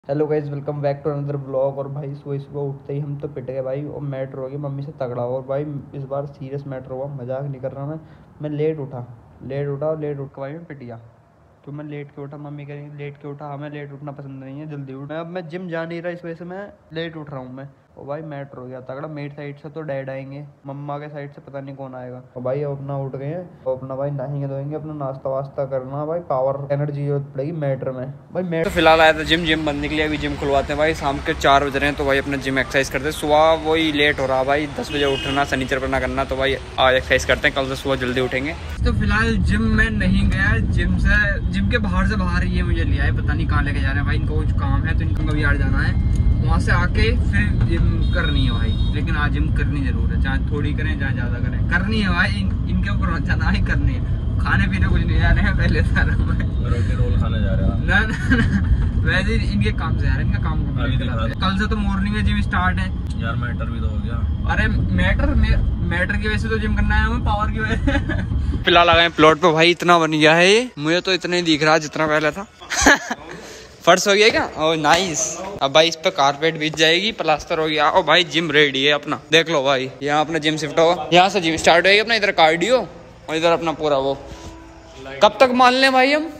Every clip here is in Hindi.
Hello guys, welcome back to another blog. और भाई सुबह सुबह उठते ही हम तो पिट गए भाई। और मैटर हो गया मम्मी से तगड़ा। और भाई इस बार सीरियस मैटर हुआ, मजाक नहीं कर रहा मैं लेट उठा और लेट उठ के भाई मैं पिट गया। तो मैं लेट के उठा, मम्मी कह रही लेट के उठा। हमें लेट उठना पसंद नहीं है, जल्दी उठ। अब मैं जिम जा नहीं रहा, इस वजह से मैं लेट उठ रहा हूँ मैं। और भाई मैटर हो गया तगड़ा। मेरी साइड से तो डैड आएंगे, मम्मा के साइड से पता नहीं कौन आएगा। और भाई अपना उठ गए हैं तो अपना भाई नहाएंगे धोएंगे, अपना नाश्ता वास्ता करना। भाई पावर एनर्जी जरूरत पड़ेगी मैटर में भाई। मैटर तो फिलहाल आया था जिम बनने के लिए। अभी जिम खुलवाते हैं भाई। शाम के 4 बज रहे हैं तो भाई अपना जिम एक्सरसाइज करते हैं। सुबह वही लेट हो रहा भाई, 10 बजे उठना, सनीचर पर ना करना। तो भाई आज एक्सरसाइज करते हैं, कल से सुबह जल्दी उठेंगे। तो फिलहाल जिम में नहीं गया, जिम के बाहर से बाहर ये मुझे लिया है, पता नहीं कहाँ लेके जा रहे हैं भाई। इनको कुछ काम है तो इनको कभी यार जाना है, वहाँ से आके फिर जिम करनी है भाई। लेकिन आज जिम करनी जरूर है, चाहे थोड़ी करें चाहे ज्यादा करें, करनी है भाई। इनके ऊपर जाना है, करनी है। खाने पीने कुछ नहीं जा रहे हैं, पहले रोल खाने जा रहे हैं ना वैसे इनके काम से यार, इनका काम कल से तो मॉर्निंग में जिम स्टार्ट है यार। मैटर भी तो हो गया। अरे मैटर की वजह से तो जिम करना है हमें, पावर की वजह से। फिलहाल आ गए प्लॉट पे भाई। इतना बन गया है ये, मुझे तो इतना ही दिख रहा है जितना पहले था। फर्श हो गया क्या? Oh nice. अब भाई इस पे कारपेट बिछ जाएगी, प्लास्टर हो गया। और भाई जिम रेडी है अपना, देख लो भाई। यहाँ अपना जिम शिफ्ट होगा, यहाँ से जिम स्टार्ट होगी अपना। इधर कार्डियो और इधर अपना पूरा वो। कब तक मान लें भाई हम?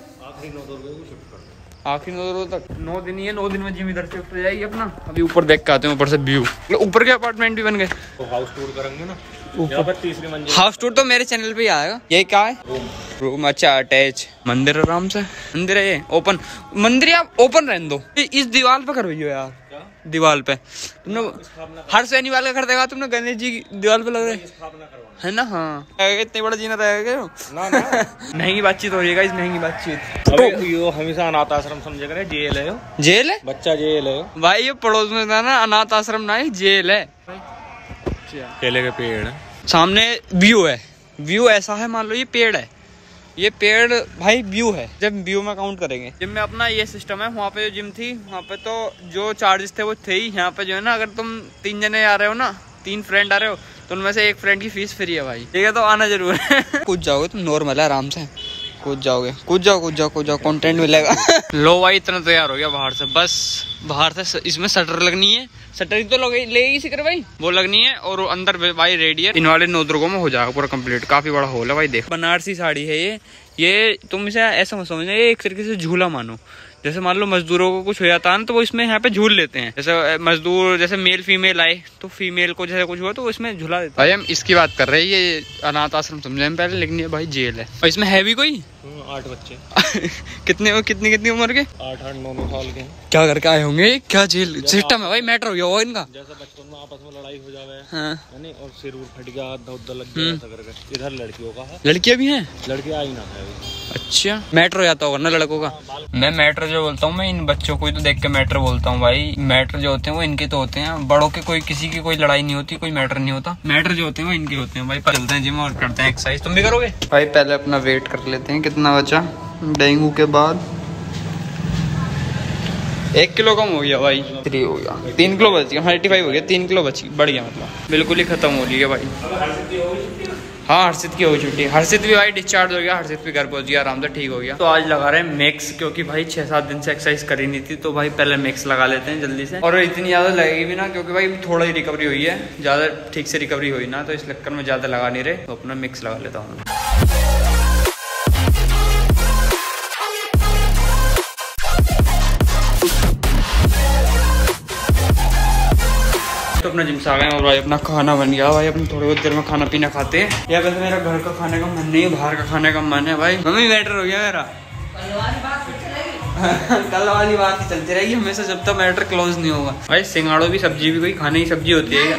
आखिरी 9 रोज तक। 9 दिन ही है, 9 दिन में जिम इधर शिफ्ट हो जाएगी अपना। अभी ऊपर देख के आते हैं, ऊपर से व्यू। ऊपर के अपार्टमेंट भी बन गए तो हाउस टूर करेंगे ना ऊपर 3री मंजिल। हाउस टूर तो मेरे चैनल पे ही आएगा। ये क्या है? रूम। अच्छा अटैच मंदिर, आराम से मंदिर है ये। ओपन मंदिर, या ओपन रहने दो। इस दीवार पे करवाइयो यार, दीवार पे तुमने हर शनिवार का कर देगा तुमने। गणेश जी की दीवार पे लग रहे है ना? हाँ इतने बड़ा जीना रहेगा ना। महंगी बातचीत हो रही है, महंगी बातचीत। तो यो हमेशा अनाथ आश्रम समझे करे, जेल है। जेल है बच्चा, जेल है भाई। ये पड़ोस में था ना, अनाथ आश्रम ना, जेल है। केले के पेड़ है सामने, व्यू है। व्यू ऐसा है, मान लो ये पेड़ है, ये पेड़ भाई व्यू है। जब व्यू में काउंट करेंगे। जिम में अपना ये सिस्टम है। वहाँ पे जो जिम थी, वहाँ पे तो जो चार्जेस थे वो थे ही। यहाँ पे जो है ना, अगर तुम 3 जने आ रहे हो ना, 3 फ्रेंड आ रहे हो, तो उनमें से एक फ्रेंड की फीस फ्री है भाई। ठीक है, तो आना जरूर है। कूद जाओगे तुम, नॉर्मल है, आराम से कूद जाओगे। कूद जाओ, कंटेंट मिलेगा। लो भाई इतना तैयार हो गया बाहर से। बस बाहर से इसमें शटर लगनी है, शटर तो लगेगी सिक्र भाई, वो लगनी है। और अंदर भाई रेडी है। इन वाले 9 दुर्गों में हो जाएगा पूरा कंप्लीट। काफी बड़ा हॉल है भाई। देख, बनारसी साड़ी है ये तुम इसे ऐसा मत समझना, ये एक तरीके से झूला मानो। जैसे मान लो मजदूरों को कुछ हो जाता है ना, तो वो इसमें यहाँ पे झूल लेते हैं। जैसे मजदूर, जैसे मेल फीमेल आए तो फीमेल को जैसे कुछ हुआ तो वो इसमें झूला देते हैं भाई। हम इसकी बात कर रहे हैं, ये अनाथ आश्रम समझे हम पहले, लेकिन ये भाई जेल है। और इसमें है भी कोई 8 बच्चे। कितनी उम्र के? 8-9 साल के। क्या करके आए होंगे? क्या जेल सिस्टम है भाई? मैटर हो गया होगा इनका। जैसे बचपन में आपस में लड़ाई हो जावे, हाँ। और सिर फट गया, दर्द लग गया, ऐसा करके। इधर लड़कियों का है। लड़कियां भी हैं? लड़कियां आई ना है। अच्छा, मैटर हो जाता होगा ना लड़कों का। मैं मैटर जो बोलता हूँ, मैं इन बच्चों को ही तो देख के मैटर बोलता हूँ भाई। मैटर जो होते हैं वो इनके तो होते हैं, बड़ों के कोई किसी की कोई लड़ाई नहीं होती, कोई मैटर नहीं होता। मैटर जो होते हैं वो इनके होते हैं भाई। चलते हैं जिम और करते हैं एक्सरसाइज। तुम भी करोगे भाई? पहले अपना वेट कर लेते हैं कितना बचा डेंगू के बाद। 1 किलो कम हो गया भाई, 3 हो गया, 3 किलो बच गया, 35 हो गया, 3 किलो बढ़ गया, मतलब बिल्कुल ही खत्म हो रही है भाई। हाँ, हर्षित की हो छुट्टी। हर्षित भी भाई डिस्चार्ज हो गया, हर्षित भी घर पहुंच गया, आराम से ठीक हो गया। तो आज लगा रहे हैं मैक्स, क्योंकि भाई 6-7 दिन से एक्सरसाइज करी नहीं थी, तो भाई पहले मैक्स लगा लेते हैं जल्दी से। और इतनी ज्यादा लगेगी भी ना, क्योंकि भाई थोड़ा ही रिकवरी हुई है, ज्यादा ठीक से रिकवरी हुई ना, तो इस चक्कर में ज्यादा लगा नहीं रहे, तो अपना मिक्स लगा लेता हूँ। तो अपना जिम से आ गए और भाई अपना खाना बन गया भाई। अपने थोड़ी बहुत देर में खाना पीना खाते हैं। या वैसे मेरा घर का खाने का मन नहीं है, बाहर का खाने का मन है भाई। मम्मी मैटर हो गया मेरा। कल वाली बात ही चलती रहेगी हमेशा, जब तक मैटर क्लोज नहीं होगा भाई। सिंगाड़ो भी सब्जी भी कोई खाने की सब्जी होती है।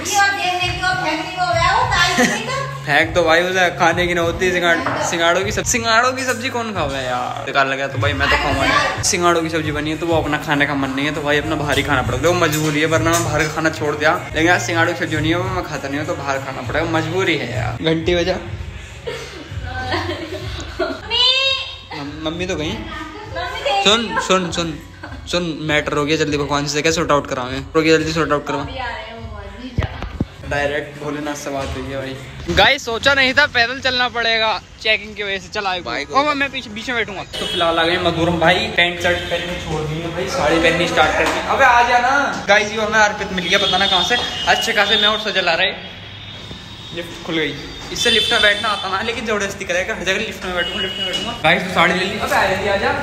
फेंक तो भाई उसे खाने की ना होती है। सिंगाड़ों की सब्जी कौन खाओगे यार? बेकार लगा तो भाई मैं तो खाऊंगा नहीं। सिंगाड़ों की सब्जी बनी है तो वो अपना खाने का मन नहीं है, तो भाई अपना बाहर ही खाना पड़ेगा। वो मजबूरी है, वरना मैं बाहर का खाना छोड़ दिया। लेकिन यार सिंगाड़ों की सब्जी नहीं है, वो मैं खाता नहीं हूँ, तो बाहर खाना पड़ेगा, मजबूरी है यार। घंटी बजा, मम्मी तो गई। सुन मैटर हो गया, जल्दी भगवान से क्या सॉर्ट आउट करावे। जल्दी सॉर्ट आउट करवा। डायरेक्ट भोलेनाथ से बात हुई है भाई। गाइस सोचा नहीं था पैदल चलना पड़ेगा, चेकिंग की वजह से चला बाइक। मैं पीछे बीच में बैठूंगा। तो फिलहाल आ गए मधुरम भाई, पैंट शर्ट पहनने छोड़ दी है भाई, साड़ी पहननी स्टार्ट कर दी। अबे आ जाना गाइस, ये हमें अर्पित मिल गया पता ना कहाँ से, अच्छे खासे मैं और सजल आ रहे। लिफ्ट खुल गई, इससे लिफ्ट में बैठना आता ना, लेकिन जबरदस्ती करेगा हर जगह लिफ्ट में बैठूंगा। गाइस तो साड़ी ले ली। अबे आ जा,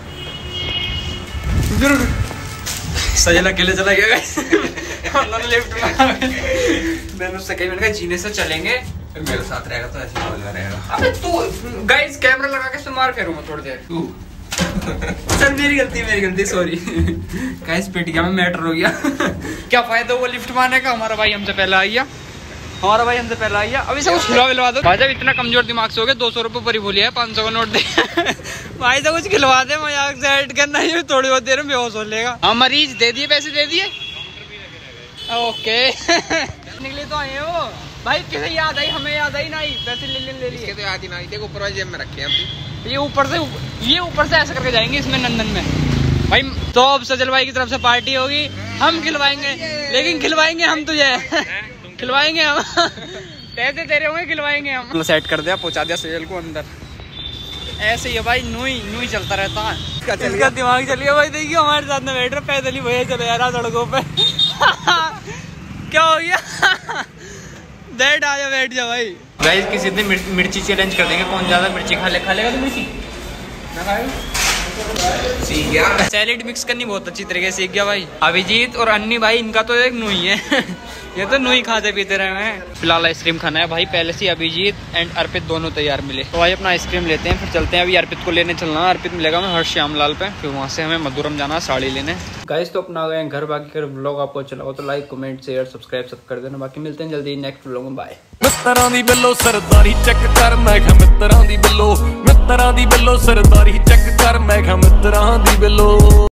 सजल अकेले चला गया गाइस। लिफ्ट में मैंने उससे कही, मैंने कहा जीने से चलेंगे, फिर मेरे साथ रहेगा तो ऐसे मजा रहेगा। अबे तू गाइस कैमरा लगा के इसमें मार फेरूंगा थोड़ी देर। सर मेरी गलती सॉरी। गाइस पिट गया मैं, मैटर हो गया। क्या फायदा वो लिफ्ट मारने का, हमारा भाई हमसे पहला आ गया। अब इसे कुछ खिलवा विलवा दो भाई साहब, इतना कमजोर दिमाग से हो गया। 200 रुपये पर ही बोलिया है, 500 का नोट दे। भाई साहब कुछ खिलवा दे, मजाक से ऐड करना है, थोड़ी बहुत देर में बेहोश हो लेगा। हाँ मरीज दे दिए, पैसे दे दिए, ओके। निकले तो आए हो भाई, किसे याद आई, हमें याद आई नहीं, पैसे ले लिए तो याद ही नहीं। देखो ऊपर जेब में रखे हैं, ये ऊपर से ऐसा करके जाएंगे इसमें नंदन में भाई। तो अब सजल भाई की तरफ से पार्टी होगी, हम खिलवाएंगे, लेकिन खिलवाएंगे हम तुझे, खिलवाएंगे हम। पैसे तेरे होंगे, खिलवाएंगे हम। सेट कर दिया, पहुंचा दिया सजल को अंदर। ऐसे ही है भाई, नूई चलता रहता है इसका दिमाग। चलिए भाई, देखिए हमारे साथ में बैठ रहे, पैदल ही भैया चले जा रहा सड़कों पे। क्या हो गया? बैठ आ जा, बैठ जा भाई। गाइस किसी दिन मिर्ची चैलेंज कर देंगे, कौन ज्यादा मिर्ची खा लेगा तो मिर्ची ना खाएगा। सीख गया, सैलेड मिक्स करनी बहुत अच्छी तरीके से सीख गया भाई। अभिजीत और अन्नी भाई, इनका तो एक नूई है। ये तो नूई खाते पीते रहे हैं। फिलहाल आइसक्रीम खाना है भाई, पहले से अभिजीत एंड अर्पित दोनों तैयार मिले, तो भाई अपना आइसक्रीम लेते हैं, फिर चलते हैं। अभी अर्पित को लेने चलना है, अर्पित मिलेगा हमें हर श्यामलाल पे, फिर वहाँ से हमें मधुरम जाना साड़ी लेने। गाइस तो अपना गए घर, बाकी अगर व्लॉग आपको अच्छा लगा तो लाइक कमेंट शेयर सब्सक्राइब सब कर देना। बाकी मिलते हैं जल्दी नेक्स्ट व्लॉग में, बाय। मित्तरां दी बिल्लो सरदारी चेक कर, मैं कहा मित्तरां दी बिल्लो सरदारी चेक कर, मैं कहा मित्तरां दी बिल्लो।